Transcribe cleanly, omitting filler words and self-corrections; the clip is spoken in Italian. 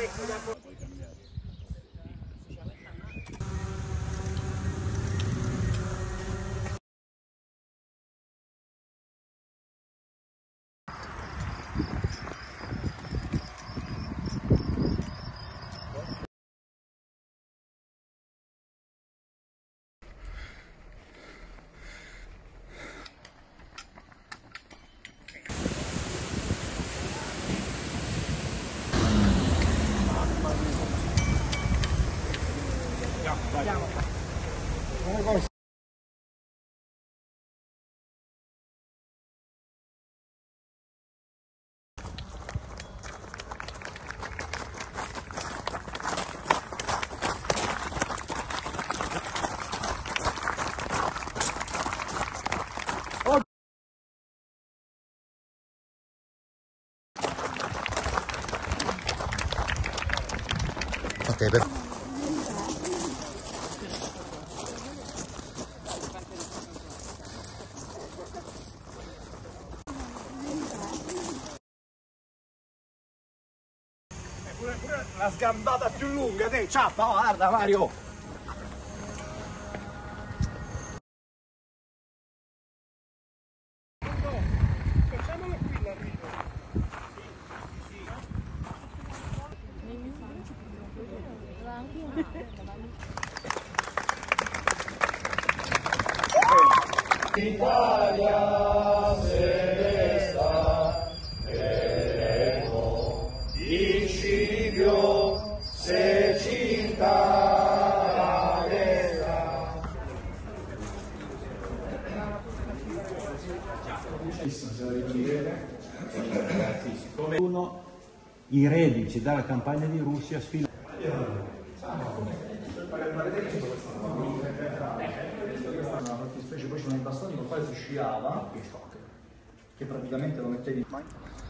Ok, per... Pure la sgambata più lunga, te, ciappa, guarda Mario! Facciamolo qui l'arrivo. Italia se resta vedremo il Scipio se città resta. Se richiede, ragazzi, siccome uno i reduci dalla campagna di Russia sfilano. Fattispecie poi c'erano i bastoni con i quali si sciava, che praticamente lo mettevi in